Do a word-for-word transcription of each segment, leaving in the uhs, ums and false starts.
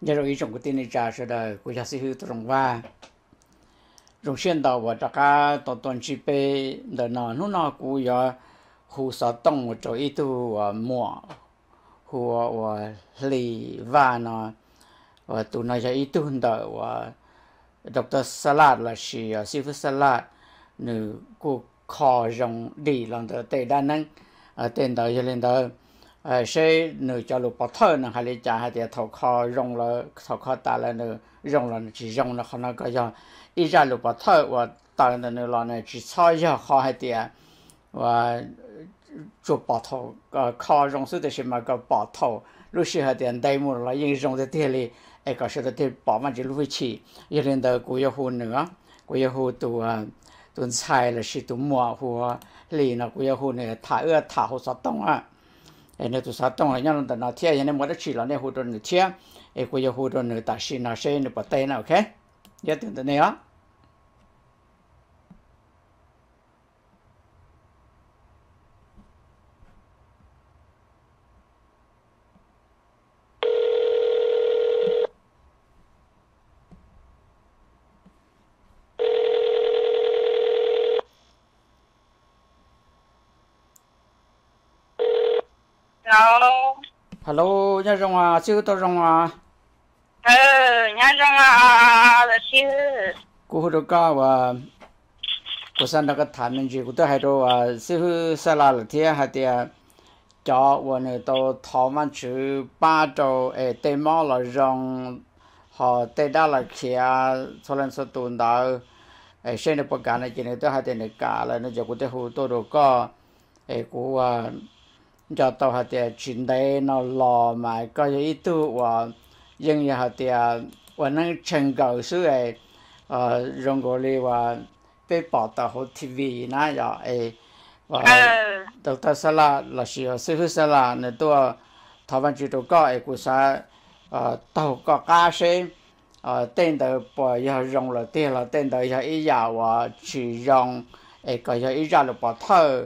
giờ rồi trong cái tin này trả sẽ là của gia sĩ hữu trong và trong xuyên đầu và tất cả tổ tuần chỉ pe đợt nào lúc nào cũng có hồ sơ tông và cho ít tu và mua hồ và lì và nó và tụi nó cho ít tu hơn đợt và doctor Salad là sĩ sĩ phu Salad nữ của kho rong đi lần đầu tây đa năng tên đầu cho lên đầu sẽ nữ cho lục bảo thơ nè hay là trả hay là thầu kho rong là thầu kho ta là nữ rong là chỉ rong là không nó có do ít ra lục bảo thơ và ta là nữ là nữ chỉ soi cho kho hay là và chụp bảo thầu kho rong số thì sẽ mà có bảo thầu lúc xưa hay là đại mua là những rong thì thì ai có sự thì bảo mà chỉ lúc chỉ cho lên đầu của yêu hôn nữa của yêu hôn tụ tuần sai là sự tụ mua của lì nó của yêu hôn này thả ưa thả hồ sơ tông à nên tụ sát tông là nhau là nó thiệt nên mỗi đợt chỉ là nên hồ đồ nữa thiệt ấy của yêu hồ đồ nữa ta xin nó sẽ nó bắt tay nào ok nhớ tưởng tượng này á Hello. Hello, nhớ rong à, siêu tao rong à. Ừ, nhớ rong à, là siêu. Cô hồi đó cả và cô sang đó cái thằng mình chỉ cô tới hai đồ à, siêu sa la là thế hai tiệt cho và này tao thọ man chữ ba đồ, ê tây mỏ là rong họ tây đa là kia, cho nên số tuần đó, ê xem được bức ảnh này chỉ này tới hai tiệt này cả là nó cho cô tới hồi tôi đồ có, ê cô à cho tao hạt tiền chuyện đấy nó lò mà có ít tu và nhưng như hạt tiền và nó chân cầu số ấy rong gọi là và被报道和 ti vi 那样诶và doctor Sala là sự sư phụ Sala này tôi thảo văn chỉ đồ có ấy của sa tàu có cá xe tên đời bỏ giờ rong là tiền là tên đời giờ ít giờ và chỉ rong ấy có giờ ít giờ là bỏ thơ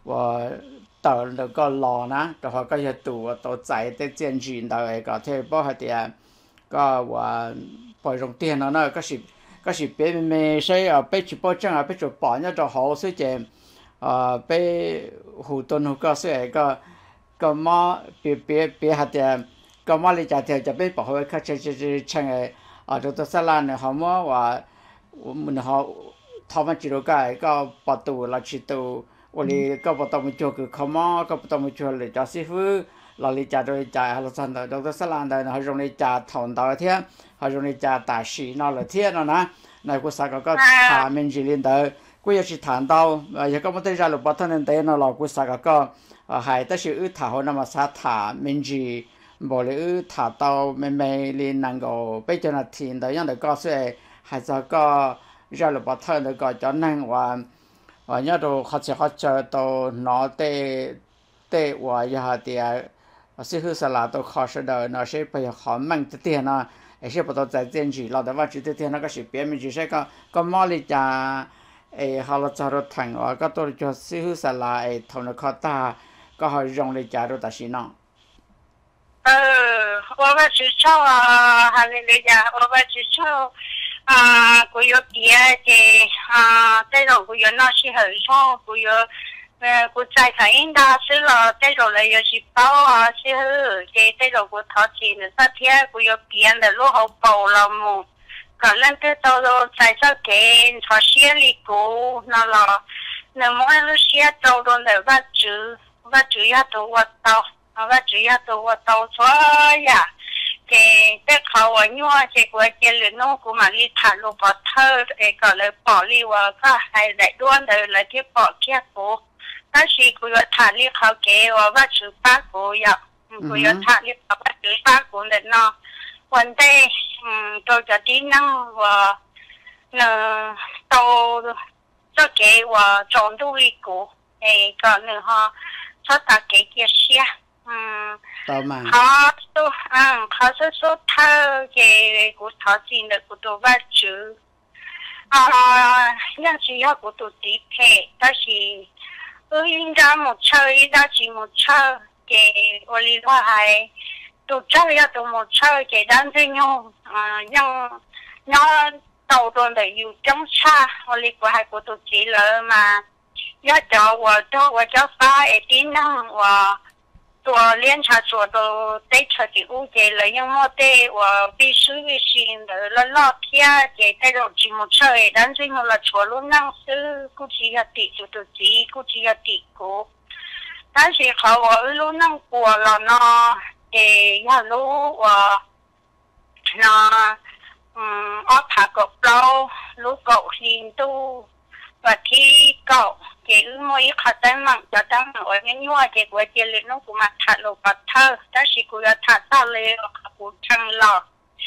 và tàu nó có lò nè, rồi họ có thể tụ tàu chạy tới trên chuyển tàu ấy có thể bỏ hạt tiền, có và bỏ rong tiền nó nó có sự có sự bé mẹ sẽ ở bé chụp bao chân ở bé chụp bỏ nhá cho họ sẽ chèm ở bé hồ tuần hồ có sẽ có có mà bé bé bé hạt tiền có mà lấy trả tiền cho bé bỏ hồi khách chơi chơi chân ấy ở chỗ đó salon này họ mà và mình họ thao văn chỉ đồ cái có bỏ tụ là chỉ tụวันนี้ก็ปต้องมาช่วยคือขม้อก็ปต้องมาช่วยเลยจ่าซีฟูเราเลยจ่าโดยจ่าฮัลโหลสันดอกเตอร์สลานเดินเขาตรงนี้จ่าถอนดาวเทียเขาตรงนี้จ่าตาสีนอเลยเทียนนะในกุศลก็ถามมินจิลินเดอร์กูอยากจะถามดาวยังก็ไม่ได้จ่าหลุดปัตตานีเดินนอเรากุศลก็หายแต่ชื่ออื้อถาเขานำมาสาถามินจิบอกเลยอื้อถาดาวไม่ไม่ลินนังก็ไปจนทีนเดียวยังเด็กก็เสียหายจะก็จ่าหลุดปัตตานีก็จะนั่งว่าvà nhớ đồ họ sẽ họ chờ đồ nó tê tê và giờ thì sư phụ sẽ là đồ họ sẽ đợi nó sẽ phải họ mang tới tiền nó sẽ bắt đầu giải tiền gì là đó và chỉ tới tiền nó có sự biến mình chỉ sẽ có có mỏ đi cha ấy họ là cho đồ thành và có đồ cho sư phụ sẽ là ấy thằng nó khó ta có họ dùng đi cha đồ ta xin nó ờ tôi phải chịu cho à hay là giờ tôi phải chịu cho à cô yêu bia thì à cái rồi cô yêu nó sẽ hơi cho cô yêu cô trai thấy anh ta sẽ là cái rồi là yêu chỉ bao à sẽ hơi cái cái rồi cô thọ chỉ là sao thế cô yêu bia là lúc học bầu là một còn lên cái tàu rồi trai sao cái thọ xe đi cô nó là nó mỗi lúc xe tàu rồi là vắt chữ vắt chữ ya tàu vắt tàu vắt chữ ya tàu vắt tàu xóa ya cái cái khẩu ở nhau cái của cái lửa nó của mà đi thả lục bỏ thơ cái gọi là bỏ đi và có hay đại đoan rồi là cái bỏ kia của ta chỉ của thả đi khẩu cái và bắt chữ ba của ya của thả đi khẩu bắt chữ ba của là nó vấn đề tôi cho tí năng và là tôi cho cái và chọn đuôi của cái còn nữa họ cho ta cái kia xe họ tôi à họ sẽ số thơ cái của thọ gì là của tôi bắt chữ à nhưng chỉ là của tôi tí thế đó chỉ ư in ra một chơi đó chỉ một chơi cái 我哩话还 tụ chơi ya tụ một chơi cái đàn chơi nhau à nhưng nó đầu tuần để yêu trong xa hoặc là của hai của tụ chỉ là mà ya cho我cho我cho发一点呢我做练茶做到对车的物件了，因为对我必须先的了老天给带着积木车的，但是我了错路那是估计要抵就都抵，估计要抵过。但是和我路那过了呢，诶，要路我那嗯，我爬个楼，路够新都。và thi cậu cái mỗi khả năng mạng cho tăng ở những hoa cái của chị lên nó cũng mặc thật lộ bát thơ ta chỉ cũng là thật sao lên cũng chẳng lọ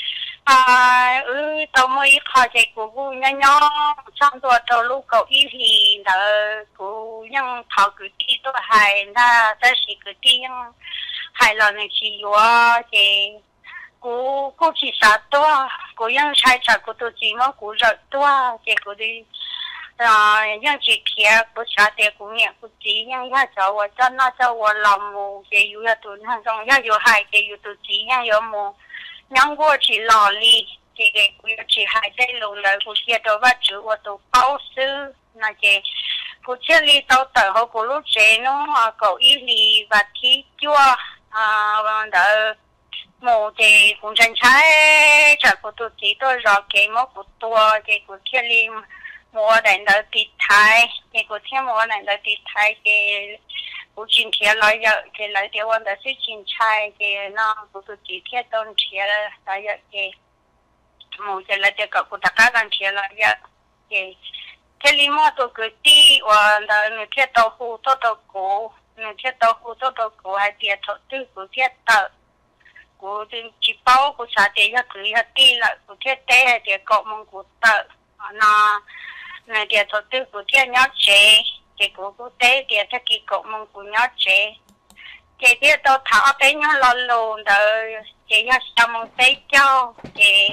à ừ tao mỗi khả cái của cô nhỏ nhỏ trong đó tao lúc cậu ý thì là cô những thảo cứ đi tôi hay là ta chỉ cứ đi những hay là những gì đó cái cô cô chỉ sợ tôi cô những sai sợ cô tôi chỉ mà cô rất tôi cái cô đi à những chị kia bữa sáng thì cũng nhận cũng chỉ những cái cháu ở cho nó cho我老母给有要多那种要有孩给有多只要有母让我去劳力这个我要去还在路了我接到我主我都报事那个我这里到等候过路这弄啊狗一里把提脚啊完了một thì cũng tranh trái chả có tụt chỉ tôi rõ cái một của tôi cái của kia lim mua đến đó tịt thái cái của thêm mua đến đó tịt thái cái của chính kia lại giờ cái lại điều quan đó是chính trái cái nó của tụt chỉ thiết tôn kia lại giờ cái mua cái lại cái của tất cả các kia lại giờ cái cái lim mua tôi cứ đi và đó người thiết tàu phụ tàu tàu cổ người thiết tàu phụ tàu tàu cổ hay thiết tàu tư của thiết tàu của chỉ bao của xã tế là cứ là đi là của thiết tế hay thì cậu mong của tờ nó này thì tổ chức của thiết nhỏ chế thì của của tế thì thiết kỳ cậu mong của nhỏ chế thì thiết tôi thảo tế nhỏ lo lồn đợi thì nhỏ sao mong tế cho thì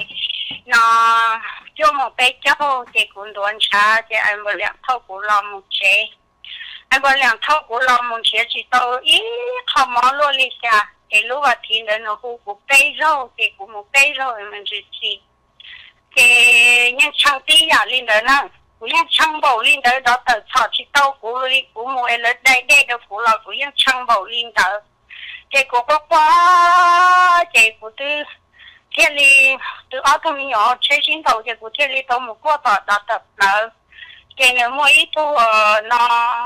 nó cho mong tế cho thì cũng đoán xa thì anh một lượng thâu của lo mong chế anh một lượng thâu của lo mong chế thì tôi ý không mong luôn đi xa cái lúc mà thì nó hú của cây rau thì của một cây rau mình chỉ chỉ cái những trang tí à lên đó nè của những trang bầu lên đó đó từ thọ chỉ tàu của của một ở đây đây đó của là của những trang bầu lên đó cái của có quá cái của từ thiên lý từ ở trong nhỏ chơi sinh đầu cái của thiên lý tàu một qua tọt đó tập là cái này mỗi thu nó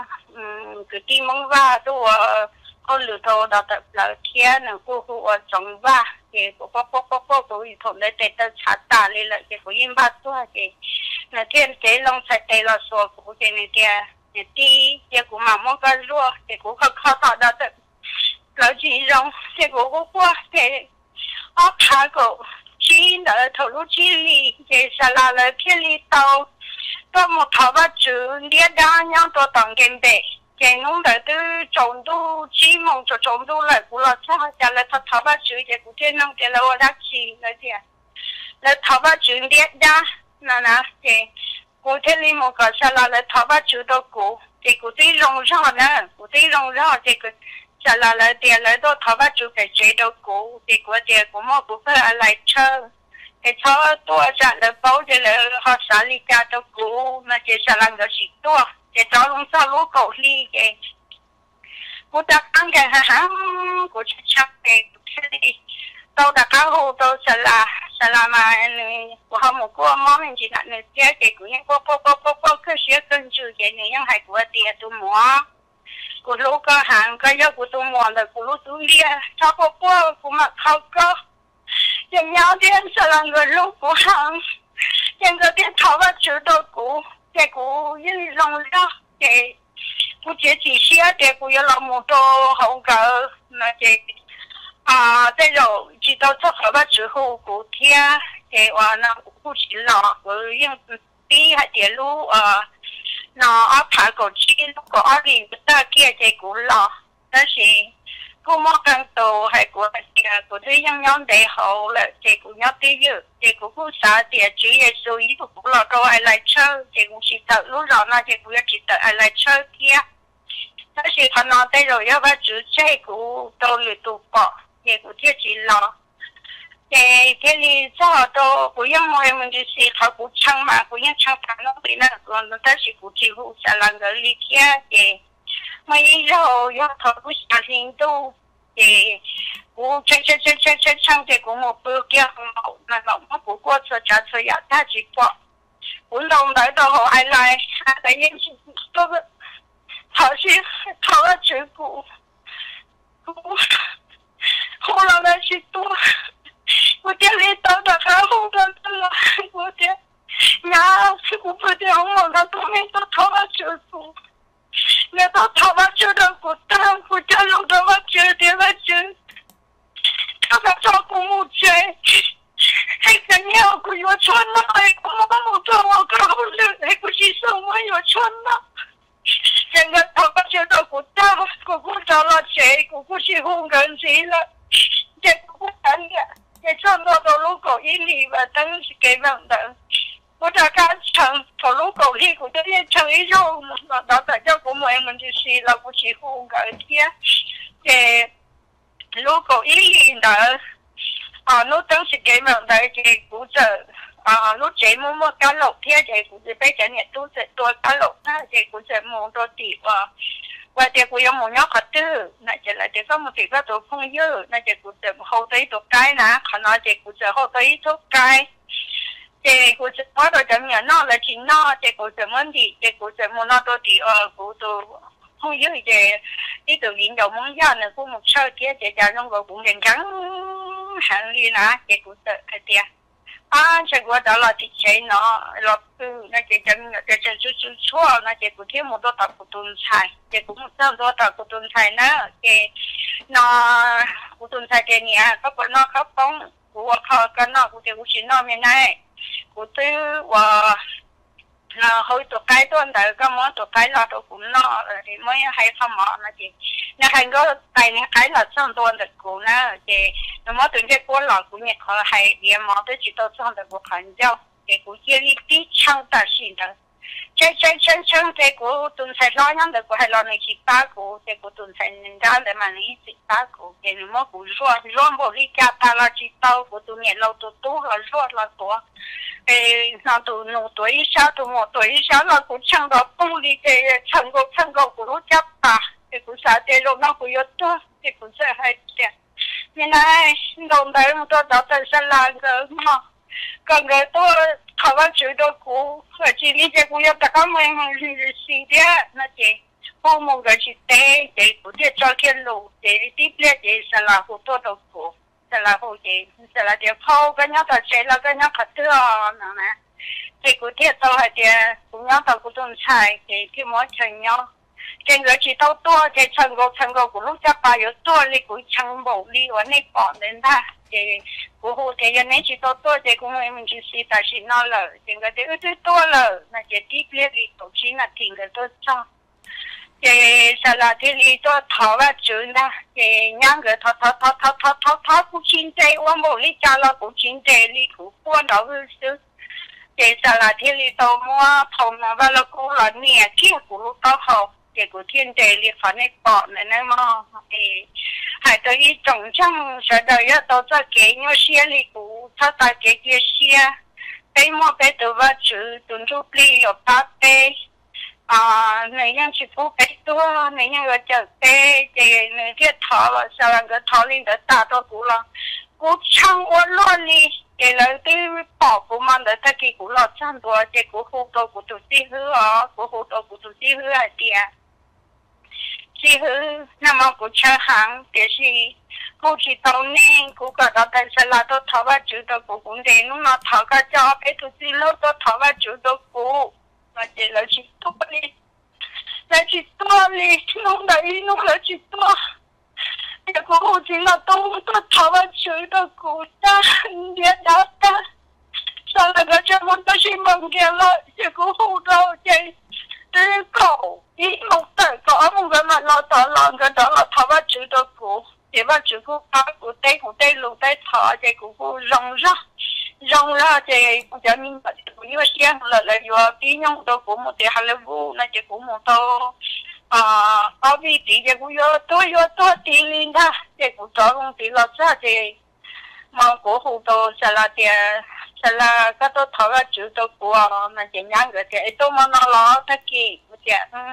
cứ tìm mong va thu con lừa thầu đó tập là kia là cô cô ở trong va cái cô cô cô cô cô cô thì thầu lấy tết tết chát ta lên lại cái cô yên ba tua cái là thiên cái long sạch tết là số của cái này kia cái tí cái cô mà mua cái lúa cái cô khó khó thọ đó tập là chỉ rong cái cô cô qua cái ở khai cô chỉ là thầu lúc chỉ li cái sao là là thiên li tàu tôi một thầu ba chữ địa đa nhau tôi tặng cái bể cái nông đại từ trồng đu chỉ mong cho trồng đu lại cũng là sao giờ là thọ thọ ba chữ cái cũng thiên nông cái là我đã chỉ là gì là thọ ba chữ địa đa là là cái cũng thiên li một cái sao là là thọ ba chữ đó cũng cái cũng tí rong rõ nữa cũng tí rong rõ cái cái sao là là tiền lại đó thọ ba chữ cái chế đó cũng cái của tiền cũng một cũng phải lại chơi cái cho tôi trả lời báo cho là họ xử lý cả đó cũng mà chỉ là làm được chỉ tôi cái cháu luôn sao lúc cậu đi cái cô ta ăn cái hàng cô chắc cái cái tao đã cá hồ tao sẽ là sẽ là mà của họ một cô món mình chỉ là người kia cái của những cô cô cô cô cô cứ xé cân chữ cái này những hai của tiền tôi mua của lúc có hàng cái giờ của tôi mua là của lúc tôi đi cho cô cô của mà khâu cơ nhưng nhau thì sẽ là người lúc của hàng nhưng cái tiền tháo vào chữ tôi của cái của những lòng đó cái của chị chỉ xé cái của những lòng một đồ hậu cỡ là cái à đây rồi chỉ tao cho họ bắt chữ hồ của thia cái và nó cũng chỉ là của những tí hay tiền lú à nó áp phá cổ chi lúc có ở đi ta kia cái của lọ đó là cô mua căn tàu hay của cái của thứ nhân nhóm để hậu là cái của nhóm tí dự cái của cô xã tiền chữ Giêsu ý của cũng là đâu ai lại chơi cái cũng chỉ tự lúc rồi nó cái cũng chỉ tự ai lại chơi kia đó là thằng nó đây rồi á bắt chữ chơi của tôi lười tụ bỏ 也古天气了。诶，这里早都不用我们就是他不唱嘛，不用唱他那边那个，但是古几乎在那个里天诶，我以后要他不小心都诶，我唱唱唱唱唱唱的，我不叫很好，那老我不过车驾车要大几包，我老来到后还来，还来演戏，这个好像考了结果，我后来那些多。我家里到的还好的了，我的呀，我不的我那都没到头发结束，那到头发结的不大，我家弄的我结的我结，他们照顾我结，还跟你我可有穿了，还我我做我搞不了，还不是说我有穿了，现在头发结的不大，我不找了结，我不是红人结了，这不敢的。也差不多路口一里吧，当时给问的。我大家唱头路口里，我这边唱一首，老老大家我们们就是老不起红个天，诶，路口一里的啊，我当时给问的这古着啊，我节目我干老天这古着被人也都是多干老，那这古着冇多地哇。và để cô yêu muốn nhau khát tư, nãy giờ là để có một tí các tổ phong yêu, nãy giờ cô sẽ hậu tới tổ cái nè, khả năng giờ cô sẽ hậu tới tổ cái, để cô sẽ bắt đầu chấm nhận nó là chính nó, để cô sẽ muốn đi, để cô sẽ muốn nó tổ đi ở cô tổ phong yêu để đi tổ viên đầu muốn ra nữa cô một sau kia để cho nó vào cũng nhận trắng hàng đi nè, để cô sẽ cái tiền. À, chắc qua đó là thị chế nó lọt từ nó chỉ chân nó chỉ chân chút chút chua nó chỉ có thêm một đôi tập của tuần sai chỉ cũng một đôi đôi tập của tuần sai nữa cái nó của tuần sai cái nhà có bọn nó khóc bóng của họ cái nó của tiểu của chị nó miền này của tư và nó hơi tổ cái tuần đấy cái món tổ cái là tổ cũng nó thì mới hay không mỏ nó chỉ nó hay có tài nó cái là xong tuần được của nó thì nó mới tuần cái của lọ của nhật họ hay điểm mỏ tới chỉ tôi xong được của hắn giao thì của kia đi đi chăng ta xin đó chơi chơi chơi chơi thì của tuần sai lo nhắm được của hay lo này chỉ ba của thì của tuần sai nên ra để mà này chỉ ba của thì nó mới của rồi rồi một đi cha ta là chỉ tao của tuần nhật lâu tu tu là rồi là tuổi ê nó tu nụ tuổi sao tu một tuổi sao là của chăng đó không đi cái chăng của chăng của của nó chấp ta thì của sao thì lúc nó của yếu tố thì của sẽ hay tiền nên này đồng đấy một tôi đó tôi sẽ làm cái mà còn cái tôi thảo luận chuyện đó của ở chỉ lý giải của yếu tất cả mọi người gì đấy nó chỉ không một cái gì đấy để của để cho cái lũ để tiếp lên để sẽ là của tôi đó của sẽ là của gì sẽ là để phao cái nhau ta sẽ là cái nhau khát thưa nè thì của thiệt tôi hay để của nhau ta của tôi xài thì cái món chân nhau trên người chỉ tao to trên chân gốc chân gốc của lúc cha bà yếu to thì của chân bầu đi ở đây bỏ đến ta thì của hồ thì giờ này chỉ tao to thì cũng mình chỉ xí ta xí nó là trên cái đấy ước to là là chỉ tiếp liên đi tổ chức là tiền cái tôi cho thì sau là thì đi tôi tháo ra chữ na thì nhang cái tháo tháo tháo tháo tháo tháo tháo cũng chín tệ我冇你家了cũng chín tệ đi của quan đó chứ thì sau là thì đi tôi mua phòng là và là cô là nè kia của lúc tao học cái của thiên đề liệt phán này bỏ này này mà thì hay tới ý trọng trong sẽ đời á tôi cho cái nhau xe li của cho ta cái kia xe cái mua cái từ vào chữ tuần chú li ở ba tê à này nhân chỉ phụ cái tua này nhân ở chợ tê thì này cái thọ là sao là cái thọ lên để ta tôi cũng là cũng chẳng ổn luôn đi cái là cái bỏ của mình để ta cái cũng là chẳng đùa cái của khu tôi của tụi sĩ hứa à của khu tôi của tụi sĩ hứa à tiền chỉ hư nằm ở của cha hàng để gì cô chỉ tao nên cô cả đó tại sao là tôi tháo vào chữ tôi cũng cũng để nó mà tháo cả cho cái tôi chỉ lâu tôi tháo vào chữ tôi cũng mà chỉ là chỉ tôi đi là chỉ tôi đi nó đấy nó là chỉ tôi cái cô chỉ là tôi tôi tháo vào chữ tôi cũng ta biết đó ta sao là cái chuyện muốn tôi chỉ mong kia là cái cô hù đâu vậy cái cậu ý một tờ có một cái mà lo tỏ lòng cái đó là thọ vào chữ đó của để vào chữ của ba của tây của tây lục tây thọ thì của cô rong ra rong ra thì cho mình như vậy xem là là do tí nhung đó của một tí Hollywood này chỉ của một tô à ở vì tí cái cũng có tôi có tôi tí lên đó cái cũng cho công ty lót ra thì mà của hồ đồ sẽ là tiền sẽ là các tôi thở ra chữ tôi của mà chỉ nhang cái thì tôi mà nó lo tất kỳ thì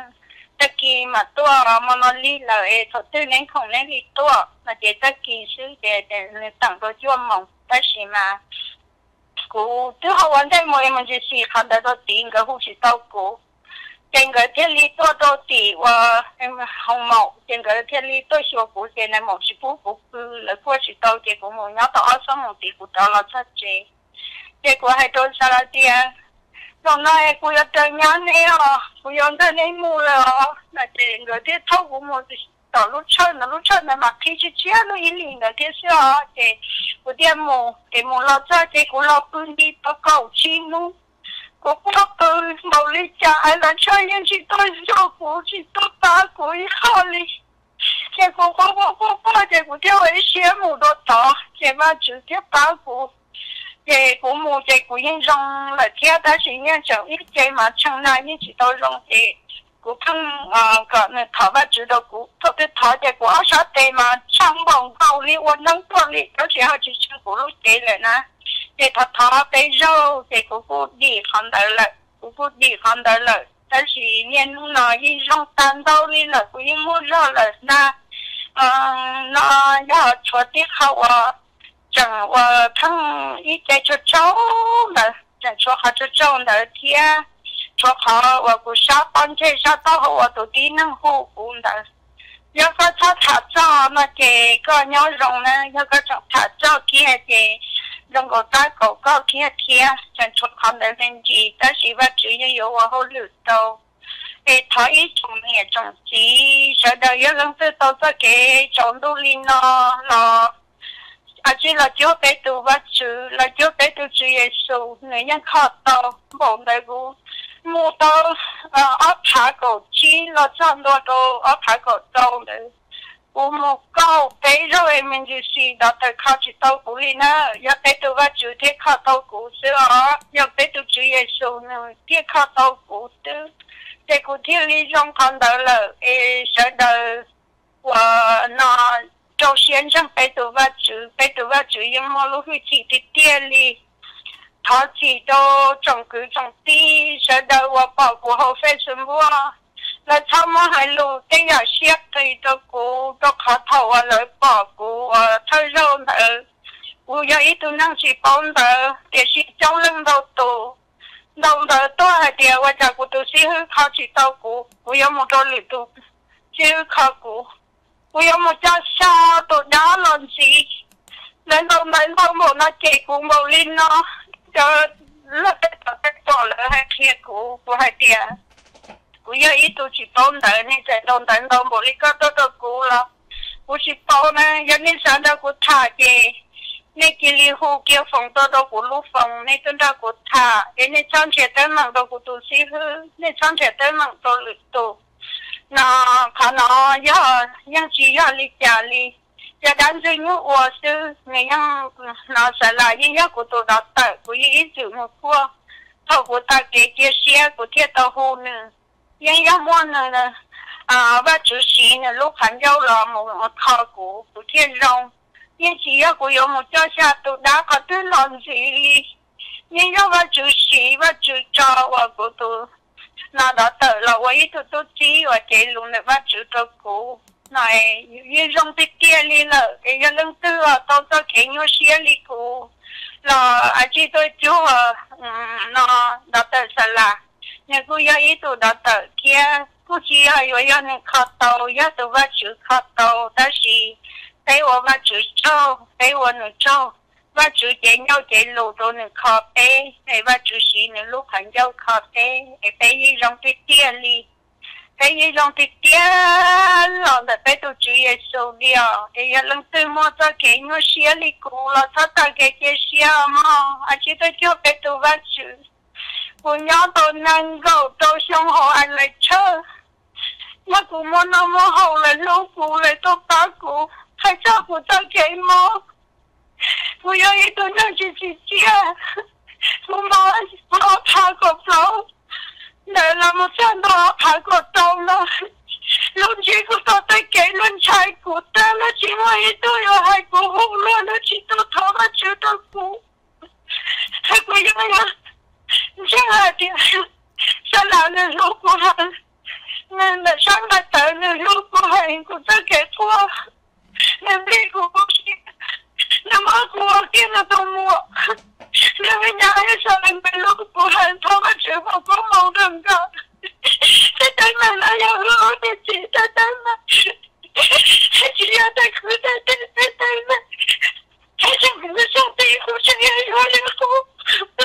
tất kỳ mà tôi mà nó đi là thôi tôi nên không nên đi tôi mà chỉ tất kỳ sư để để tặng tôi cho mong但是嘛กู最好玩在某一门就是看得到第一个呼吸道鼓整个天里多到底我红毛整个天里多小鼓现在某是不不不来过去到结果某要到二三毛地鼓到了这这结果还多少了点从那กู要等两年哦不用等你木了哦那整个天头鼓某是到路车那路车那嘛可以去接路一零的天是啊这我点木给木老早这个老本地到高起路我不都某里家还来车进去到小股去到大股一好哩结果我我我我这个叫为羡慕都到这嘛直接大股这个木这个人用了天但是人就一这嘛成那一直都用的กูเพิ่งอ่าก็เนี่ยถามว่าจุดเรากูพอไปถามแต่กูเอาชาเตมาช่างมองเกาหลีวันนั้นตัวนี้เขาเสียเขาจะชื่อกูรู้เจเลยนะแต่ถ้าถามไปเราแต่กูพูดดีคำเดียวเลยกูพูดดีคำเดียวเลยแต่สิเนี่ยนู่นน่ะยิ่งร้องตันเกาหลีเลยกูยิ่งมั่วเลยนะอืมน่ะอยากชวนที่เขาว่าจังว่าทั้งอีใจจะเจ้าเลยจะชวนเขาจะเจ้าเลยเที่ย说好，我不下班车下到后我都得能好过的。要个他他照那个个鸟绒呢，要个照他照贴的，能够打广告贴贴，像出看的人机，但是我只要有我好流到。诶，他一种也种子，现在有人知道这个种都领了了。啊，只了就被读我住，了就被读住耶稣，人家看到冇那个。mua到呃二排狗鸡了，这么多都二排狗到了。我们搞北肉的面就是到在考去到鼓里呢，要北到我主题考到鼓是啊，要北到主耶稣呢，天考到鼓的，这个天里上看到了，诶，现在我那周先生北到我主，北到我主因马路去去的店里。他知道种句种地，现在我保护好非什么？那他们还路得要写对的股，都靠头我来保护我，他肉呢，我要一度能去帮的，也是叫人都多，弄得多还点我家股都是靠去到股，我要么多力度，就靠股，我要么加下都拿乱子，难道难道冇那结果冇拎咯？就那个到在做了还贴股不还跌，股要一度去动的，你在动等到某一个都都股了，股是包呢，要你上到股塔的，你给你户叫风多到股路风，你等到股塔，人家长期等忙到股都是去，你长期等忙到里头，那看到要要去要你家里。ya dan jeng wo su ne yang na sa la yin ya ko to da ta ko yi ju mo ko ta ko ta ke ke sia ko tie ta ho ne yan ya mo ne à và chủ sĩ ne lúc han yao la mo mo ta ko ko tie rong yin ji ya ko yo mo cha sha to da ka tu lon ji yin ya va chủ sĩ va chủ cha wa ko to na da ta la wa yi to to ji wa ke lu ne va chủ to ko này như trong cái kia đi là cái cái lưng tư à tao tao kể nhau xe đi cô là anh chị tôi chú à nó đã tới sao là nhưng cô yêu ý tôi đã tới kia cô chỉ là yêu yêu nên khát tàu yêu tôi vẫn chịu khát tàu但是给我们只抽给我们抽我只点要给路都能咖啡给我只是能路很要咖啡给被一种的店里cái gì trong thì tiếc là để bé tụi chị ấy sầu điều thì lần thứ một cho cái nhau xia đi cũ là cho ta cái cái xia mà à chỉ tôi cho bé tụi bạn chữ của nhau tôi năng gấu tôi xong họ anh lại chơi mà cũng muốn nó muốn hậu lại lâu cũ lại tôi ta cũ hay cho của ta cái mà của nhau ý tôi năng chỉ chỉ chia của mà họ thà cột lâu để làm một chân đó phải cột trâu nó 论结果到底给论菜果的了，今晚一都要还过红了，了去到头发就到过，还过呀呀，这样的，上哪的路不好，那那上哪的路不好，我这给错，那那个不行，那么我给了都我。那个伢也上来没路不好，头发全部过毛人个。在等嘛，那要好的去在等嘛，只要在苦在等在等嘛，还是我们上帝互相要有人苦。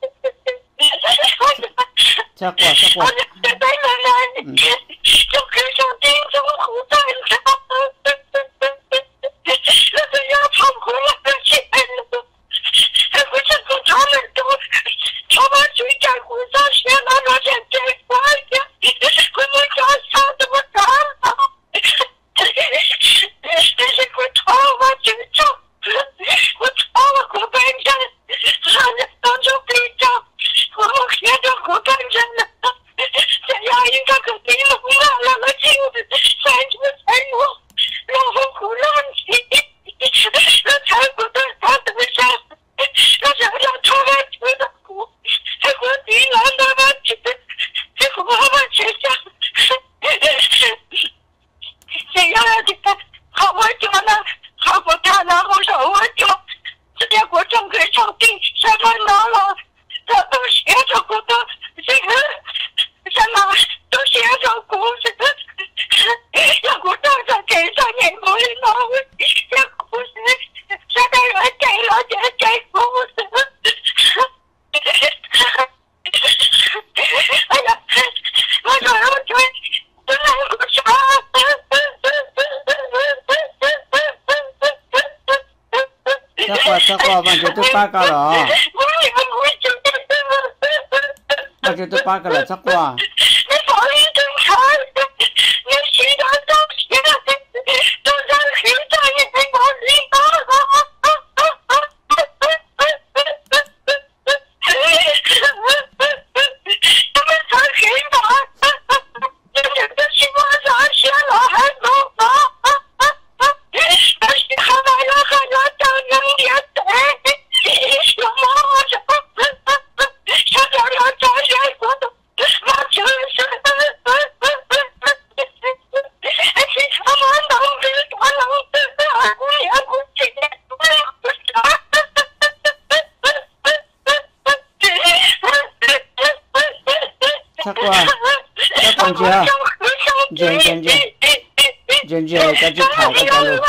这过这过。 在等嘛那，就跟上帝这么苦在等，那个要跑过来去，还不是不他们都，他们睡觉苦上学了，那现在快点。我们家啥都不干了，但是我操我就走，我操我过半天，还是当初比较，我现在过半天了，这样一个个地龙啊，那个就三十三我，然后苦浪起，那才不得他的上，那想想他们觉得苦，还我地狼他们觉得。我们学校，这样的好我叫呢，好我看了，我说我叫，这结果整个上帝什么拿了，他都写着过的，这个什么都写着故事，让我当着给上年我拿我这故事，这个人给了这这故事。哎呀，我说我追，我来我说， 这过这过，完全都八个了啊！完全都八个了，这过。 你放一顿菜，你其他东西都让黑大爷给我领到。 人人人人人赶紧跑个道路。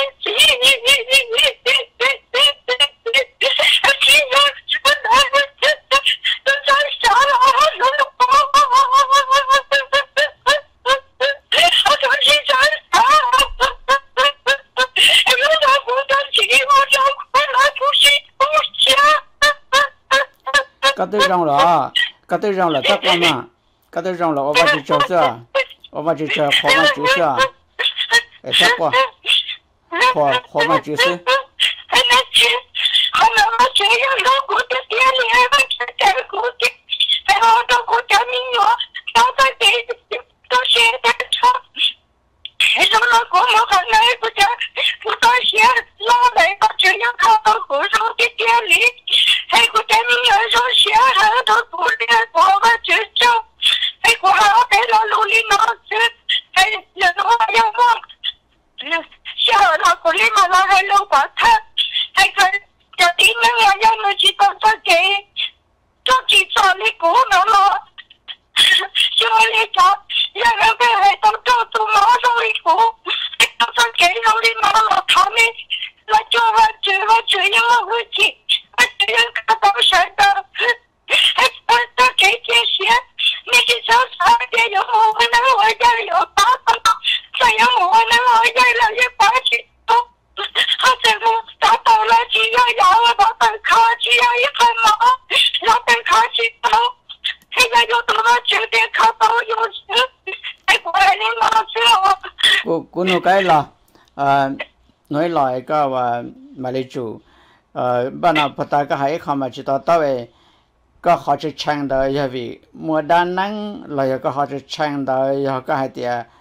搞对上了啊！搞对上了，这关嘛？搞对上了，我把去交涉。我们就叫河马就是啊，哎，这个河河马就是。 还能吃，还能我这样老国的店里还能吃点国的，还好多国家民谣，老在给都写的唱，还什么国某和哪个家不到写老来个这样靠到国上的店里，还国家民谣说写很多国的国外就叫。哎，我还要给老努力老师，哎，人我要忘，小老古里嘛，老还老把他，还看叫弟妹我要么去到这给，自己找你姑娘了，小你找，让人被害到到处马上一股，到这给老你妈老他们，那就我就我这样我回去，我这样看到谁的，还我都给这些。你是想啥的？有我能我家有八个，这样我能我家了一八十多，好像我达到了只要要我把本卡只要一分毛，让本卡去走，现在有多少酒店卡到有时，还过来你老师我。 กูกูหนูใกล้ละเอ่อหน่วยลอยก็ว่ามาเลจูเอ่อบ้านเราพอตาก็ให้เข้ามาจิตต่อต่อไปก็เขาจะแข่งได้ยังไงมัวด้านนั้นเราก็เขาจะแข่งได้ยังก็ให้เดีย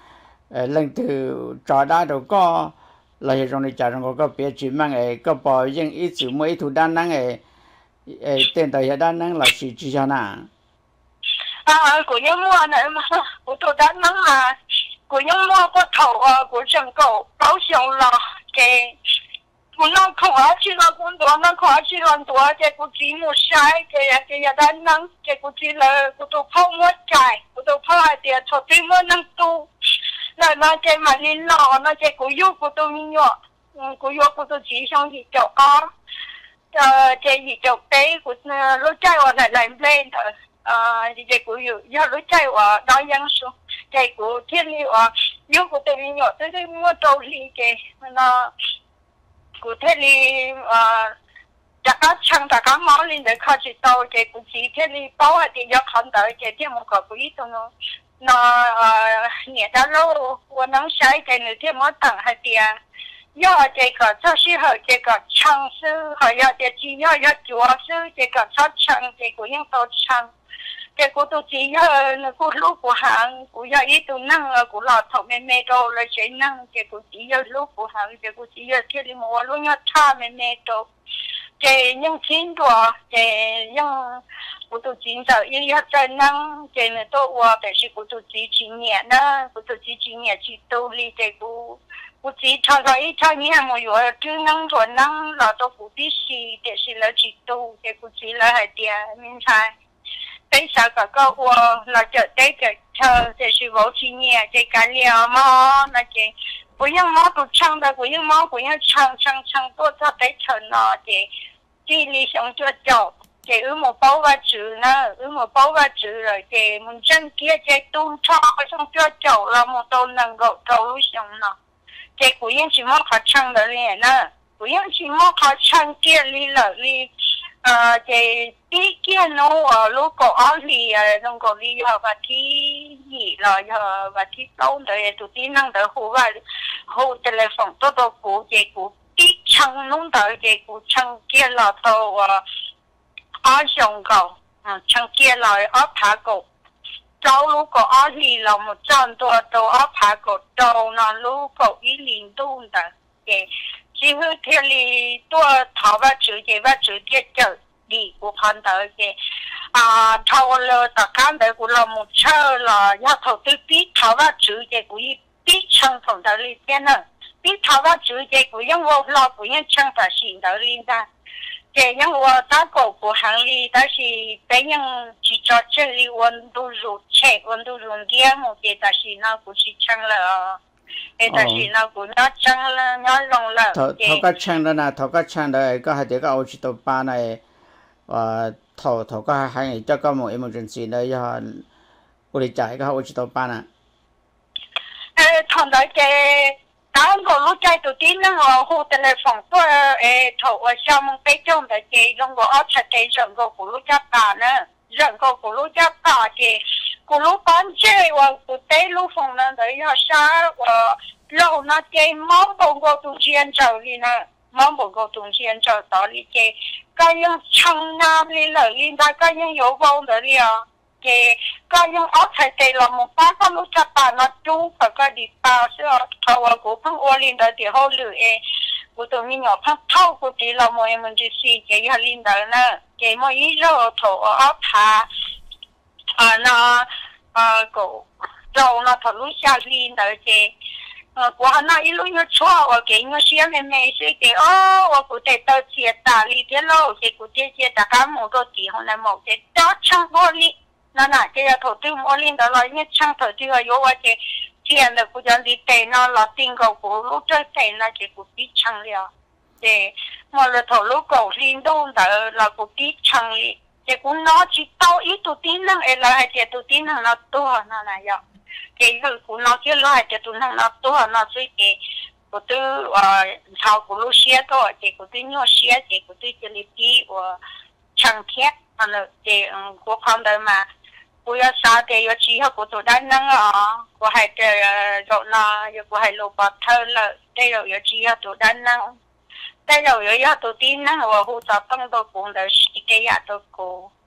lần từ trò đá đâu có là hiện trong này trả trong có biết chỉ mang ấy có bỏ những ít chữ mấy thủ đan năng ấy ấy tên đời đan năng là chỉ chỉ cho nào à của những mua này mà của tôi đan năng à của những mua có thầu à của trường cầu báo xong là cái của nó không ở chỉ là con đồ nó không ở chỉ là đồ cái của chỉ một sai cái cái đan năng cái của chỉ là của tôi phong mất cài của tôi phong hai tiền cho tôi mua năng tu là nó cái mà lên lò nó cái của yêu của tôi nhỏ của yêu của tôi chỉ xong thì chỗ có cái gì chỗ tế của lối chạy ở lại lại lên rồi cái của yêu do lối chạy ở đó yang số cái của thiên lý ở yêu của tôi nhỏ tôi tôi mua đồ đi cái nó của thiên lý chắc các chẳng tất cả máu lên để khai chỉ tàu cái của chỉ thiên lý bảo hay thì do khẩn tới cái thiên một cái của ít thôi nó nhẹ đã lâu tôi能 sai cái nữa thì mới tặng hai tiền要这个就是和这个城市还要这只要要主要是这个超城这个用到城这个都只要那个路不行不要一度能啊个老头妹妹到了谁能这个只要路不行这个只要天里莫路要差妹妹到这用钱多这用我都经常也要在能这呢都我但是我都几几年呢我都几几年去兜里这个我只常常一常年没有只能做能老多不必死但是了去兜这个只了还点明白bây giờ cả các我là chờ tới cái chờ thì sự vô chi nhẹ cái cái liệu mà là cái不用毛都唱的不用毛不用唱唱唱多少得成了这这里想做走这有没包外住呢有没包外住了这门真kia这都唱想做走了么都能够走路上了这不用去毛他唱的脸呢不用去毛他唱这里了里呃这第几呢我如果二里啊能够里要把第二了要把第高的也都第能的户外户 telephone 多多股这股第唱弄的这股唱这了都啊二上高嗯唱这了二爬高走如果二里了么站多都二爬高走那如果一零度的这只有这里多头发直接把直接走đi của phần tới cái à thầu là tất cả đấy của là một车là要投资比头发直接của比成本的里边呢比头发直接của用我老不用成本新的里的这样我打狗不行里但是别人去做这里温度如切温度如点我觉得是那不是成了诶但是那不那成了那用了头头个成了那头个成了个还得个我去到班呢và thầu thầu có hai ngày cho có một emergency nơi cho cô đi chạy có hỗ trợ tàu ban à thằng đó cái当我路在都顶那个后头来放多诶头我项目被种的这种个二十的人个葫芦加大呢人个葫芦加大的葫芦班这我不对路风呢的要杀我老那个毛包个都先走里呢毛包个都先走到里这cái những chăng nam đi lợi liên đại cái những yếu vô nữa đi à cái cái những áo thay thế là một ba cái lúc chặt bàn nó chú phải cái đi bao sữa thầu của phong ô liên đại thì hậu lửa e của tụi mình nhỏ phong thâu của tí là mọi mình chỉ xí cái hà liên đại nè cái mọi ý rồi thầu áo thà à nó à cổ rồi nó thầu lúc xa liên đại cái呃，我那一路要错，我给我下面没事的哦，我不得到接打理的喽，这不得接大家某个地方来某的到唱玻璃，那哪这要投对玻璃的了，因为唱投这个有我这这样的不讲的对那了，定个不路这对那这不必唱了，对，我了投入狗领动的了不必唱了，这个拿起刀一度顶能，哎来还这度顶能了多那那样。cái người của nó kia lo hay tụi nó nó to nó suy cái của tôi sau của lúc xưa đó cái của tôi nhỏ xưa cái của tôi chỉ lấy đi và chẳng thiết mà là cái của con đời mà bây giờ sao cái giờ chỉ học của tôi đang năng à của hai cái rồi nó của hai lô bát thơ là đây rồi giờ chỉ học tôi đang năng đây rồi giờ tôi tin năng và hỗ trợ tăng tôi cũng được cái gì tôi cũng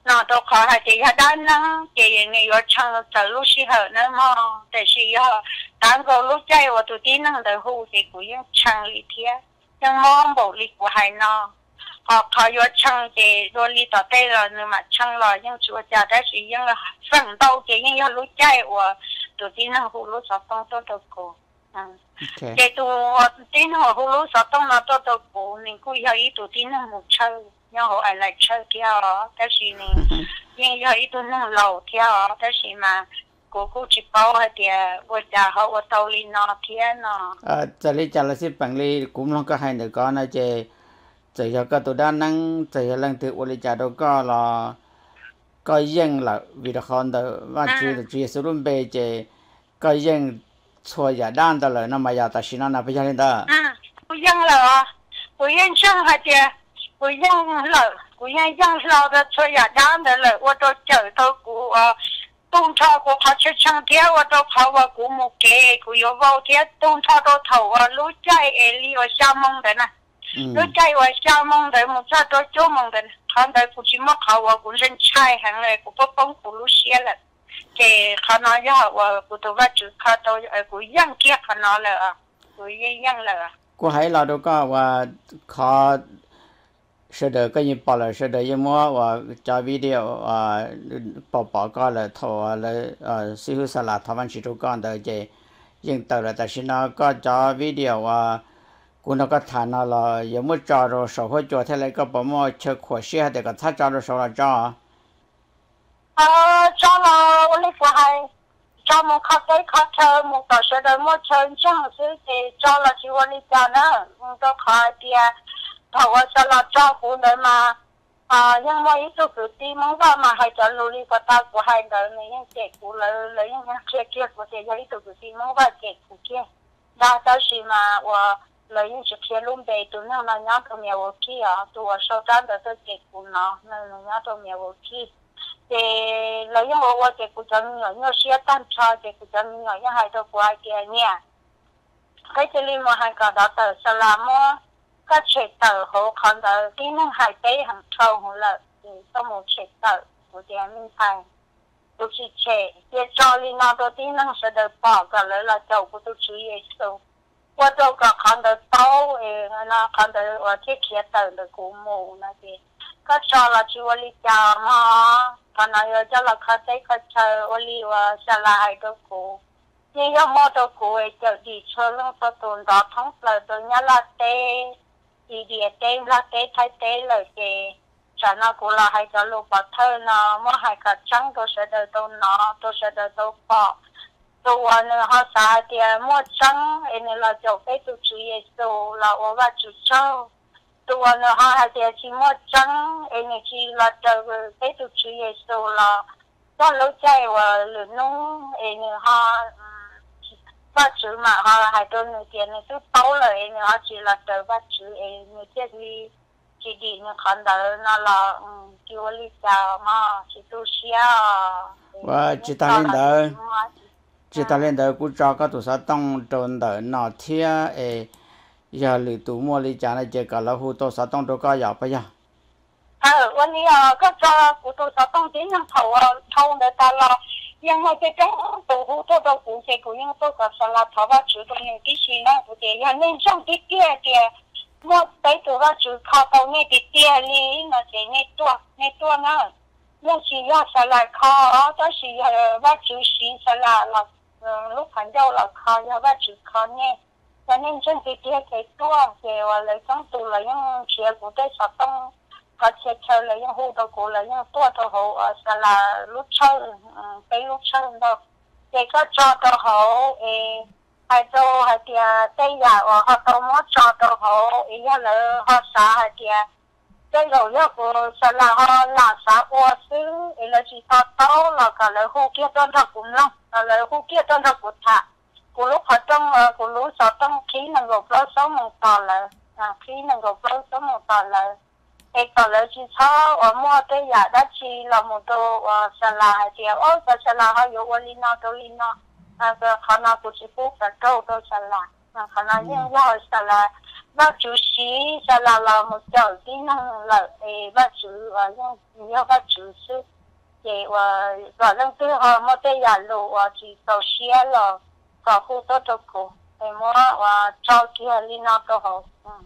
nó đâu khó hay thì họ đang năng thì người ở trong từ lúc xí hở nữa mà để xí hở đang có lúc chạy và tụi tin năng đời hú thì cũng những chẳng lý thiệt nhưng mong bộ lý của hai nó họ họ ở trong thì đôi lý tỏ tê rồi nhưng mà trong là những chúa cha đã chỉ những là phần đầu thì những lúc chạy và tụi tin năng hú lúc sáu tông tôi được cô cái tụi tin họ hú lúc sáu tông nó tôi được cô nên cũng có ý tụi tin năng một chơi nhưng họ lại chơi theo đó,但是呢，因有一段那老跳，但是嘛，姑姑去包那点，我家好我兜里拿天呢。 呃，这里讲了是本里，古龙个还那个那这，这个个都单能，这个人对我里家都个了，个人了，为了看到我觉得主要是准备这个人错也单的了，那么要到西南那不晓得的。 嗯，不用了，不用上那点。不用了，不用养老的车也当的了，我都走到古啊，东超我跑去上天，我都跑我古木给，古有包天，东超都头啊，路在哎里我瞎蒙的呢，路在我瞎蒙的，木车都做蒙的，看到古去么跑我古人菜行了，古不帮古路些了，这看到要我古都把只看到呃古养给看到了啊，古也养了啊。 กูให้เราดูก็ว่าขอ是的，跟你报了是的，因为我加 video 啊，报报告了，头了呃，师傅说了，他们去做讲的这应到了，但是呢，个加 video 啊，กู那个谈了了，有没找着社会昨天那个把么吃可惜的个，他找着少了找。 呃，找了我那个还找么靠对靠车，么到时的么成这样子的，找了去我那家呢，我都靠点。họ sẽ là cho phụ nữ mà à nhưng mà ít tôi đi mong vào mà hai cháu lùi của ta của hai đứa này những trẻ của lấy lấy những trẻ kia của trẻ ít tôi đi mong vào trẻ của kia đã tới khi mà và lấy những trẻ kia luôn về tụi nó là nhát tụi mẹ vô kia tụi sau đó là tôi trẻ của nó nên là nhát tụi mẹ vô kia thì lấy những hồ trẻ của cháu nhỏ nhỏ xíu tan cho trẻ của cháu nhỏ nhỏ hai đứa của hai kia nha cái chuyện mà hai cái đó tới sẽ làm các chế tờ họ còn là cái năng hải tế hàng trâu họ là có một chế tờ của nhà mình phải tôi chỉ chế để cho lên nó tôi tí năng sẽ được bỏ cả lấy là châu của tôi chú ý số qua đâu cả còn là tàu nó còn là ở thiết kế tờ được của mù là gì các cho là chú đi chào mà còn là cho là các tế các chờ oli và sẽ là hai đứa của nhưng mà đồ của chờ đi chơi luôn cho tôi đó thông là tôi nhớ là tế thì địa tế là tế thái tế là cái cho nó cũng là hai cái lô bát thơ nó mà hai cái trắng tôi sẽ đợi tôi nó tôi sẽ đợi tôi bỏ tôi anh họ xài thì mua trắng anh là chỗ cái tôi chú ý số là ở vào chú châu tôi anh họ hai thì chỉ mua trắng anh chỉ là chỗ cái tôi chú ý số là cho lối chạy và lối nung anh họ bắt chữ mà họ hai đôi người tiền này tôi tao lại họ chỉ là tới bắt chữ người tiền đi chỉ đi người khán giả nó là kêu lý sao mà chỉ tu sửa và chỉ ta lên đó chỉ ta lên đó cũng cho các tổ chức tăng tròn đó nó thiệt ấy giờ lì tụ mua lý trả này chỉ cả là hồ tổ chức tăng đâu có giờ bây giờ ờวันนี้อ่ะก็จะกูตัวสต้องที่ยังเขาเขาเนี่ยตลอดยังไม่ได้จังตัวหูตัวตัวกูเสกูยังตัวกับสลัดเขาว่าจุดตรงนี้ที่ชีนะกูเดียวยังช่องที่เตี้ยเตี้ยหมดไปตัวว่าจุดเขาตรงนี้ที่เตี้ยนี่นะเจในตัวในตัวนั้นยังชียาสลัดเขาแต่ชีว่าจุดชีสลัดเราลูกขันเจ้าเราเขาว่าจุดเขาเนี่ยแต่ในช่องที่เตี้ยในตัวเจ้าเลยต้องตัวเลยยังเชียกูได้สต้องเขาเช็คเชลเลยยังหูตัวกูเลยยังตัวตัวเขาสละลูกเชิญไปลูกเชิญดอกเด็กก็จอตัวเขาเอให้ตัวให้เดียได้ยาว่าเขาตัวมดจอตัวเขาเอียเลยเขาสาให้เดียได้เราเยอะกูสละเขาหลาสาอัวซื้อเอเลยจีตัวโตเราก็เลยหูเกี่ยต้นทักกุนเนาะเราเลยหูเกี่ยต้นทักกุนท่ากูรู้เขาต้องกูรู้สอต้องขี้หนึ่งกบแล้วสองโมงต่อเลยอ่าขี้หนึ่งกบแล้วสองโมงต่อเลยcái còn lại chỉ cho ở mua cái nhà đất chỉ là một đồ salad hay gì ở cái salad hay có lino đồ lino à cái khả năng của chị phụ phải đồ đồ salad à khả năng những loại salad bác chủ sĩ sẽ là là một chỗ kỹ năng là để bác chủ và những nhiều bác chủ sư để và và lần thứ họ một cái nhà lộ và chỉ tàu xe là có khu tốt cho cô để mua và cho kia đi nào đó họ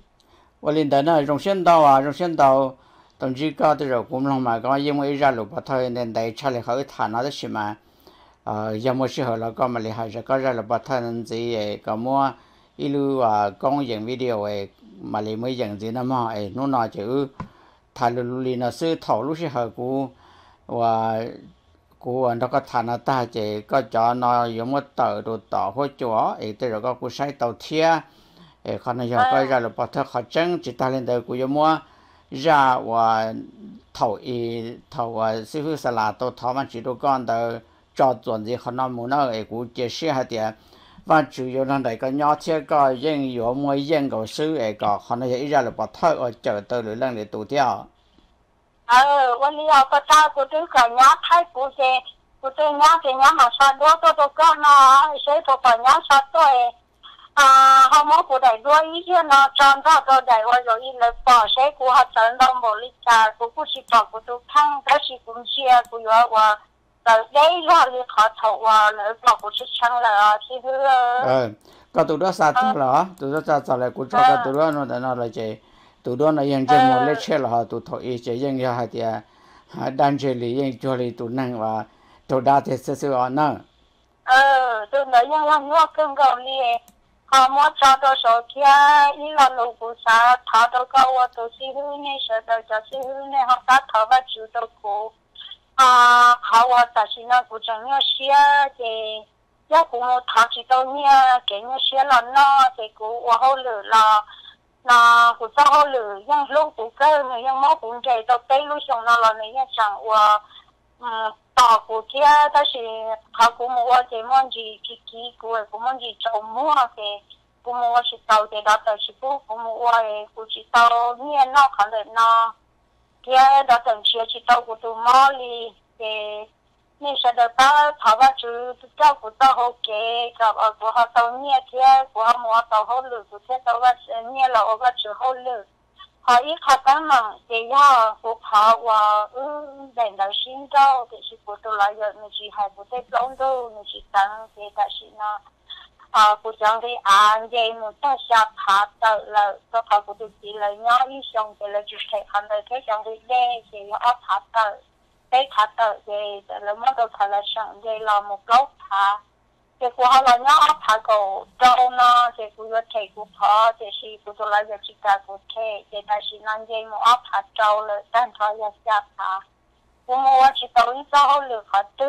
và lên đó nó trong sân tàu à trong sân tàu đồng chí có từ rồi cũng lòng mà có因为ra路把它年代差了好谈那的是嘛呃要么时候了个嘛厉害是个ra路把它能自己个么一路啊讲影 video 诶嘛里没影子那么诶นู่นน่ะ就ถ่ายลุลีนะซื้อถอลูกสิเหกูว่ากูอันนั้นก็ทานตาเจก็จอนอยมว่าต่อดูต่อหัวจัวเอแต่เราก็กูใช้เตาเทียเอขณะนี้ก็จะเราพอเธอขจังจิตตาเล่นเดกูยมัวราว่าเท่าอีเท่าว่าซื้อสลาตัวทอมันจิตดูก่อนเดจอดส่วนที่ขณะมูนเอกูเจเสียหายเดียว่า主要นั่นใดก็ย่อเทียก็ยังอยู่มวยยังก็ซื้อเอก็ขณะนี้เราพอเธอเจอตัวหรือเรื่องในตัวเดียวเออวันนี้เราก็ตากูดูกับย้าไทยกูเจกูดูย้าเจย้ามาสอดด้วยตัวตัวก็นะใช้ตัวปัญญาสอดตัวเออ่าเขาหมอกูได้ด้วยอีเดียนะจอนก็ตัวได้ว่าอยู่อีเลยป่อใช้กูหัดจันทร์บริจาคกูกูสิบอกกูดูทั้งก็สิกูเชียกูอยู่ว่าแต่ได้รอดเลยขอถว่าเลยบอกกูชิช่างเลยอ่ะที่เพื่อเออก็ตัวนั้นสัตว์เหรอตัวนั้นสัตว์อะไรกูชอบก็ตัวนั้นนั่นนั่นเลยเจตัวนั้นยังจะมองเล็กเช่หรอตัวถอยเจยังยังหาเดียดันเจลียังจอลีตัวนั่งว่าตัวดาเทสเสือนั่งเออตัวนั้นยังว่าว่าเครื่องเกาหลีเขาหมดชอบตัวโซเคียอีหลานลูกผู้สาวท้าตัวเขาว่าตัวสิหื้อเนี่ยเสด็จจะสิหื้อเนี่ยเขาตัดเขาว่าจูตัวกูอ่าเขาว่าแต่สินะกูจะเนี่ยเสียเจยากูมูท้าจิตตัวเนี่ยเก่งเนี่ยเสียแล้วเนาะเจกูว่าเขาเหลือละ那古早好了，养老不够，养猫不给，到北路上那了，那也想我，嗯，大姑家，但是他姑母我这么子去去过，姑母子周末的，姑母我是到的那到是不，姑母我的，估计到年那看的那，家那等些去到古都马里的。你说的把头发就照顾到好嘅，就啊过后到年天，过后摸到好了，过天到我年了我个就好了。好一开干嘛，这样不怕我嗯人到心照，就是过到来了，你是还不得讲到，你是当的，但是呢。啊，古讲的安的，我到下爬到了，到他古都地了，鸟一上的了，就看看到他讲的嘞，就要爬到。cái thắt ở về là mất đầu thắt là sẵn về là một góc thắt thì của họ là nhớ thắt cổ trâu nó thì của tôi thấy của họ thì chỉ của tôi là chỉ cả của thế thì ta chỉ năng về một áp thắt trâu là đang thôi là sát thắt của mua chỉ tao ít sao được họ tư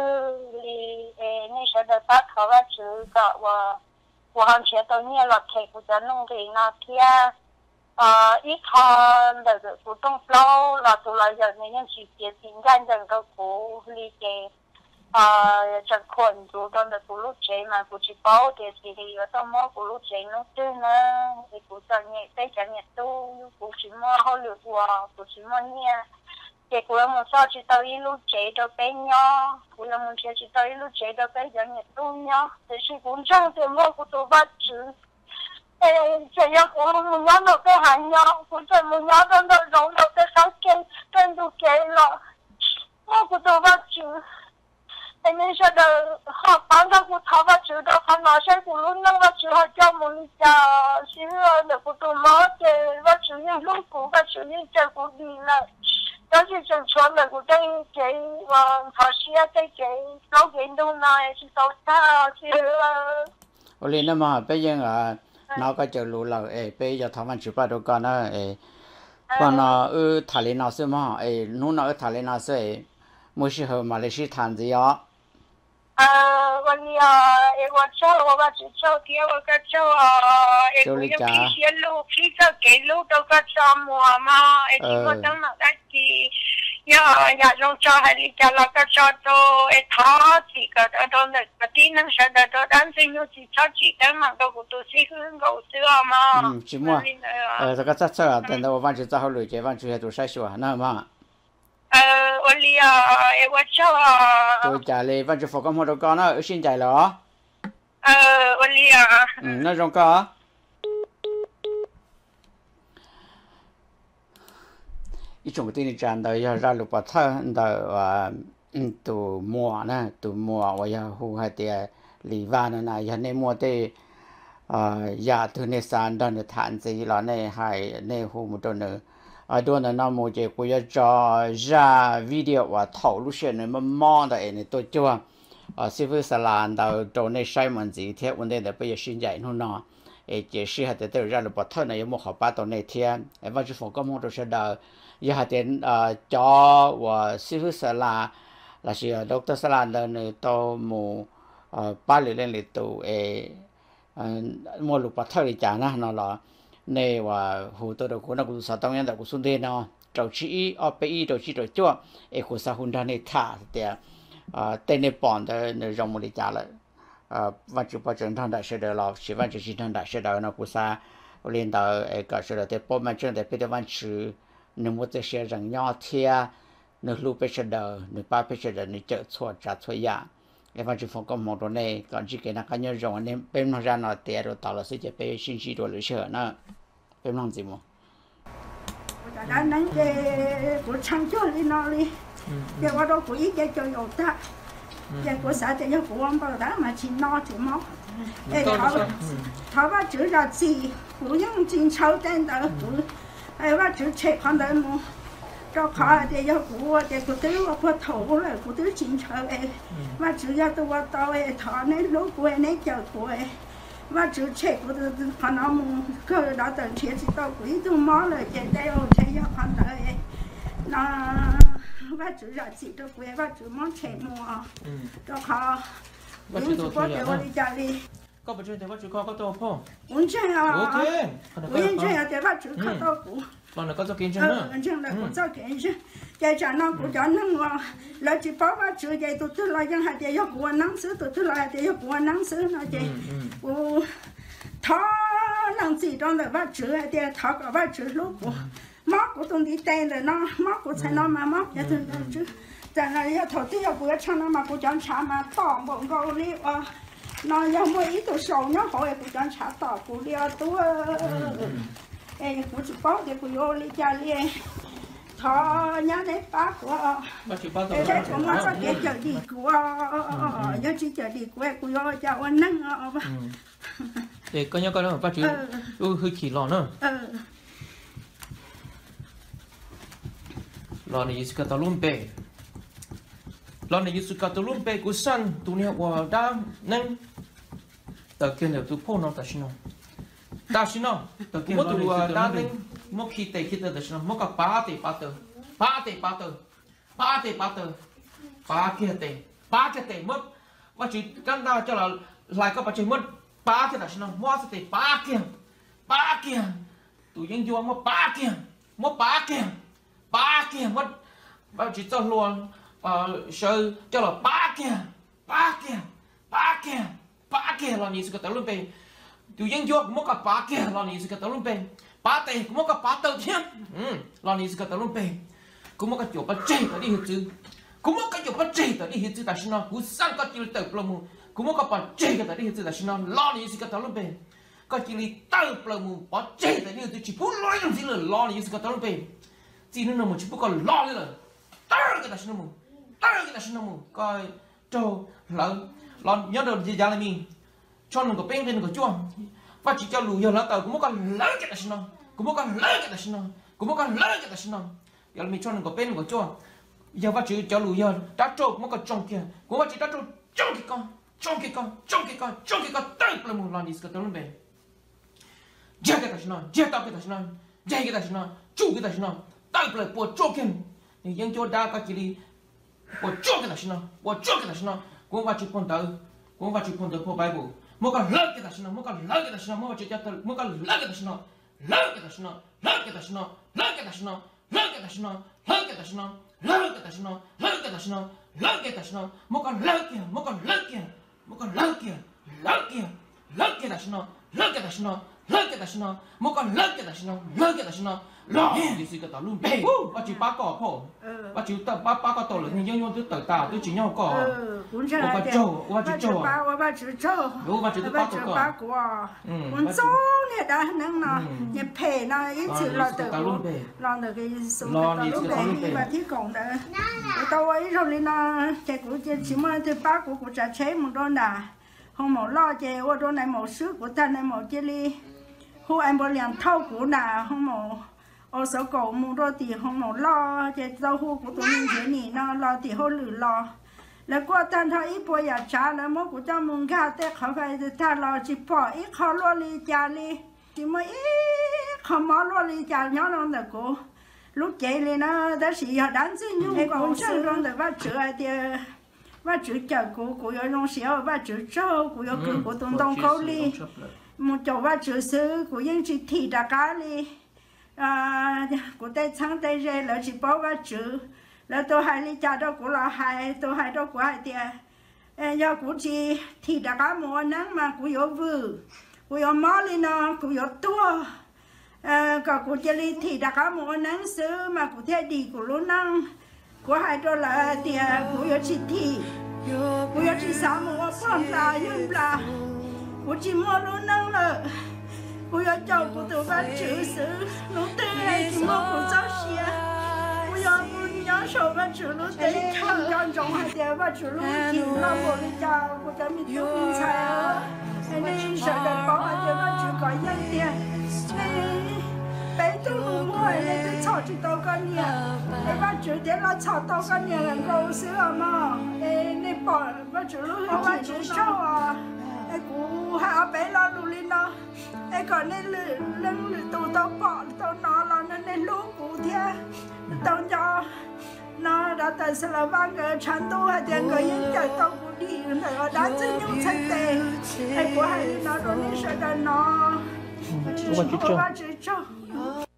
thì nên sẽ được bắt họ là chữ cả và của họ sẽ tao nhớ là thấy của tôi nông thì nó kia呃，一看那个古董flow，那都来人那样去接情感整个古里的，呃，这困住的那古路车嘛，古去包的是的，有到么古路车弄对呢，你古上也在讲也都古去么好流哇，古去么呢？结果我们上去到一路车都被鸟，我们上去到一路车都被人也都鸟，这是古上的么古都把吃。诶，这样我们养到个寒药，或者我们养到那肉肉的烧给，真都给了，我不都把吃。哎，你说的好，帮到我讨把吃的，还拿些葫芦弄个吃，还叫我们家是啊，那不都毛的，我吃人路苦，我吃人这苦的了。但是就穿那个在给我他是要在给老给都拿是到他去了。 我连那么别人啊。nó có chờ lũ lợn, ê, bây giờ thằng anh chụp bắt được con đó, ê, còn nó ở Thái Lan nó sẽ mà, ê, nó nó ở Thái Lan nó sẽ, mới sẽ hợp mà lấy sĩ thành gì đó. À,วันนี้อ่ะเอว่าเจ้าว่าจะเจ้าเที่ยวก็เจ้าอ่ะเอกูยังพี่เสียลูกพี่จะเกลูกตัวก็จำมัวมาเอที่ก็ต้องมาได้ที่อย่าอย่าลงจอให้ลิจาแล้วก็จอตัวเอท้อที่ก็ตอนนั้นปฏินังเสด็จตัวดันสิ่งอยู่ที่ชอบจีแต่มันก็กูตัวสิ่งก็เสือมาอืมชิมัวเออแต่ก็จะเสือแต่เราวันจะจะเขาเลยเจ้าวันจะให้ตัวใช้ชัวร์นั่นมาเออวันนี้อ่ะเอว่าเจ้าอ่ะตัวจ่าเลยวันจะโฟกัสหมดก่อนนะสิ้นใจเหรอเออวันนี้อ่ะอืมนั่นตรงก็一种的战斗要让路把他到啊嗯都摸呢都摸我要胡还得里瓦呢那要那摸的啊呀都那山到那谈子了那还那胡木多呢啊多呢那么这个要找ra video ว่า讨论些呢么忙的哎呢都就啊啊师傅是难到到那西门子贴问题的不也现在弄呢哎这是还得都让路把他呢有么好把到那天哎我就放个么都是到giờ hạt tiền cho và sư phụ sala là sư doctor sala là nơi tàu mù ba lưỡi lên lịch tụ ấy mua lục bát thơi trả na nó là nơi và hồ tôi được của nó cũng sao tông nhân đạo của xuân thiên nó trâu chỉ ở bên trâu chỉ trâu chúa ấy của sao hun ra nơi thả thì tên này bọn đó nơi trong một lịch trả lại và chụp vào trường thằng đại sư đó là chỉ văn chụp chỉ thằng đại sư đó nó cũng sao lên到ấy cả sư đó thì bộ mặt trường thì bây giờ văn chữ nếu một cái xe rằng nhỏ thia nếu lúc bây giờ đầu nếu ba bây giờ nếu chợ chua trả chua ya em phải chịu phong công một đoạn này còn chỉ cái nào cái nhau rồi nên bên nó ra nó tiền rồi tạo là sẽ chỉ về sinh chi rồi lấy sợ nữa bên làm gì mà đã nắng cái của trang cho đi nó đi cái qua đó của ít cái cho nhiều ta cái của xã thì cái của ông bảo đã mà chỉ nó thì máu cái thảo thảo ba chữ là gì của những chính châu tên đó của ai ba chữ chết con đấy mà cho khó thì cái của cái của tứ của thổ là của tứ chính châu ấy ba chữ ra tôi qua tao ấy thọ nên lúc của ấy chờ của ấy và chữ chết của tôi con nó muốn cơ đó tận chết thì tao quý tôi mó lời cái đây ô thế cho con đấy nó và chữ ra chỉ cho quý và chữ món chết mua cho khó những chữ có thể đi trả đi có bao nhiêu thì bao nhiêu có có to không? Uống chơi à? Ok. Uống chơi à? Thì bao nhiêu có to cũng. Còn là có cho kiến chân nữa. Ừ, chân là cũng cho kiến chân. Cái chả nó cũng cho nó ngon. Là chỉ bảo bao nhiêu cái tụi tôi lại những hạt cái yêu của nắng sứ tụi tôi lại cái yêu của nắng sứ nó chứ. Ừ. Thọ nắng gì trong là bao nhiêu cái thọ có bao nhiêu lúc của. Móc của tôi đi tên rồi nó móc của thằng nó mà móc cái thứ đó chứ. Chẳng là yêu thọ tiêu của cho nó mà của chọn chả mà tỏng bụng gầu đi à. Nó giống như ít tuổi sầu nó hỏi của chọn trả tỏ của đi tôi em của chị có thì của vô đi cha đi thọ nhá đấy bác của cái cái của nó có cái chợ đi của nhớ chỉ chợ đi của của vô cha anh nâng để coi nhớ coi nó bác chú ui hơi khỉ lò nữa lò này sẽ tao luôn bể lò này sẽ tao luôn bể của săn tụi này vào đam nâng tờ kia đều tụi phô nó ta xin nó ta xin nó tờ kia một tụi đa nên một khi tệ khi tờ ta xin nó một cái ba tệ ba tờ ba tệ ba tờ ba tệ ba tờ ba kia tệ ba kia tệ mất và chỉ căn ta cho là lại có ba chỉ mất ba kia ta xin nó một tệ ba kia ba kia tụi dân vua một ba kia một ba kia ba kia mất và chỉ cho luôn sơ cho là ba kia ba kia ba kia ba kia là như sự kết luận về tụi dân vua một cái ba kia là như sự kết luận về ba tệ một cái ba tờ thiên là như sự kết luận về cũng một cái chỗ ba chơi tới đi hết chứ cũng một cái chỗ ba chơi tới đi hết chứ ta xin nó cũng sang cái chuyện tới plum cũng một cái ba chơi tới đi hết chứ ta xin nó là như sự kết luận về cái chuyện tới plum ba chơi tới đi hết chứ chỉ muốn nói làm gì là là như sự kết luận về chỉ nên là một chỉ muốn còn lo nữa là tới cái ta xin nó muốn tới cái ta xin nó muốn coi trâu lợn lon nhớ được gì ra là mình cho nó có bên bên có chua và chỉ cho lùi giờ là tàu cũng có lấy cái đó nó cũng có lấy cái đó nó cũng có lấy cái đó nó giờ mình cho nó có bên có chua giờ và chỉ cho lùi giờ đã trâu cũng có trong kia cũng có chỉ đã trâu trong cái con trong cái con trong cái con trong cái con tới là một lần đi cái tàu bên giờ cái đó nó giờ tao cái đó nó giờ cái đó nó chú cái đó nó tới là bộ trâu kia thì những chỗ đã có chỉ đi bộ trâu cái đó nó bộ trâu cái đó nó cũng phải chụp con tàu cũng phải chụp con tàu của Bible một cái lớn cái đó nó một cái lớn cái đó nó một cái chụp tàu một cái lớn cái đó nó lớn cái đó nó lớn cái đó nó lớn cái đó nó lớn cái đó nó lớn cái đó nó lớn cái đó nó lớn cái đó nó lớn cái đó nó một cái lớn kia một cái lớn kia một cái lớn kia lớn kia lớn cái đó nó lớn cái đó nó lớn cái ta xin nó một con lớn cái ta xin nó lớn cái ta xin nó lo thì sự cái ta luôn bê bắt chịu ba cỏ phổ bắt chịu tập ba ba cỏ tổ lớn thì nhau nhau tôi tự tạo tôi chỉ nhau cỏ bắt chịu bắt chịu chịu bắt chịu chịu đúng bắt chịu tôi ba cỏ ba cỏ mình số này đã năng nó nhập phê nó ít sự lo tự lo được cái số ta lúc đấy và thi cộng đó tao ấy rồi lên nó chạy của chỉ mà từ ba của của trả chế một đôi đà không một lo chạy ở đôi này một sức của ta này một chơi đi hôm anh bảo liền thâu của nà không một ở số cổ một đôi thì không một lo chạy rau hú của tụi mình thế này nó lo thì hô lử lo là qua tan thôi ít bữa giờ trả là mỗi của trong mùng gà tếtเขาphải ta lo chỉ bỏ ít khó lo li trả li chỉ mới ít không mò lo li trả nhỏ nó là cô lúc chạy lên nó đã sĩ họ đánh chứ nhưng còn chưa rồi để bắt chữa thì bắt chữa chờ của của yo nông sĩ bắt chữa cho của yo cứ của tụi đông khâu li một chỗ bắt chữa sư của những chỉ thị đã cá li à của tây sáng tây rê là chỉ bảo bắt chữa là tôi hai li trả đó của là hai tôi hai đó của hai tiền do của chị thị đã cá mùa nắng mà của yo vừa của yo mò li nó của yo tua cả của chơi li thì đã có một nắng sớm mà của theo đi của luôn năng của hai đôi là thì của yo chỉ thì của yo chỉ sáu một con là yếm là của chỉ mua luôn năng là của yo chồng của tụi bạn chữ sứ lúc tê hay chỉ mua của cháu xia của yo muốn nhớ sổ bạn chữ lúc tê chồng chồng chồng hai đứa bạn chữ lúc thì lo một đi chào của cháu mình chúc mình sai nên sợ đợt bảo hai đứa bạn chữ có nhân tiền bé tôi cũng mua này tôi chọn chỉ tao con nhỉ, em bắt chữ để nó chọn tao con nhỉ làm câu sữa mà, em nên bỏ bắt chữ lúc em bắt chữ cho à, em cũng hạ bé lo luôn lên nó, em còn nên lưng lưng tụi tao bỏ tao nó là nên nên lúc cũng thế, tao cho nó đã tại sao là ba cái chăn tu hay tiền người những cái tao cũng đi này ở đá chân nhung chân tề, em của hai nó rồi nên sợ là nó. Ông bà chú cho.